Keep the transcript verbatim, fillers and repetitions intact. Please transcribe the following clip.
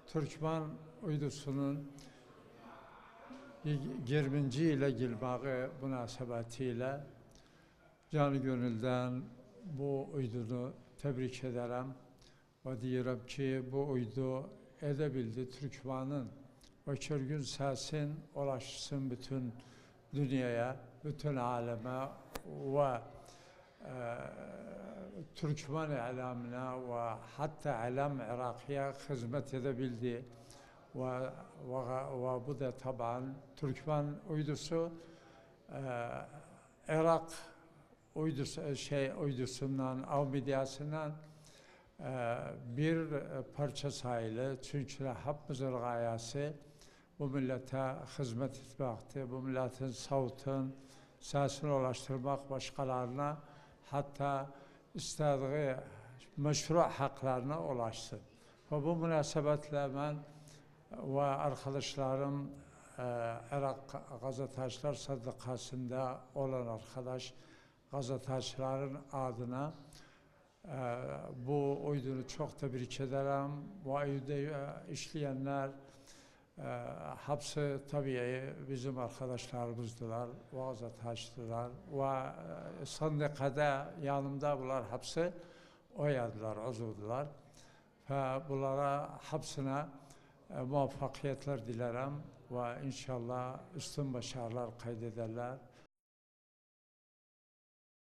Türkmen uydusunun yirminci ile girməyi münasebetiyle canı gönülden bu uydunu tebrik ederim ve diyorum ki bu uydu edebildi Türkmen'in öçürgün sesin ulaşsın bütün dünyaya, bütün aleme ve e, Türkmen alemine ve hatta alem Irak'ya hizmet edebildi. Ve, ve, ve bu da taban Türkmen uydusu e, Irak uydusu şey uydusundan, av medyasından e, bir parça sayılı. Çünkü hepimizin gayesi bu millete hizmet etmekti. Bu milletin savutun sesini ulaştırmak başkalarına, hatta istediği meşru haklarına ulaşsın. Ve bu münasebetle ben ve arkadaşlarım e, Irak Gazeteciler Sendikası'nda olan arkadaş gazetecilerin adına e, bu uydunu çok tebrik ederim. Bu uydu e, işleyenler e, hepsi tabii bizim arkadaşlarımızdılar, gazeteciler ve e, sendikada yanımda bunlar hepsi oyadılar, uzuvdular. Ve bunlara hepsine e, muvaffakiyetler dilerim ve inşallah üstün başarılar kaydederler.